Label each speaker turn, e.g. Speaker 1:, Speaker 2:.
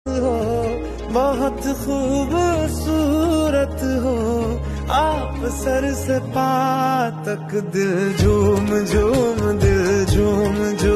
Speaker 1: हो, बहुत खूबसूरत हो आप, सर से पा तक दिल झूम झूम, दिल झूम झूम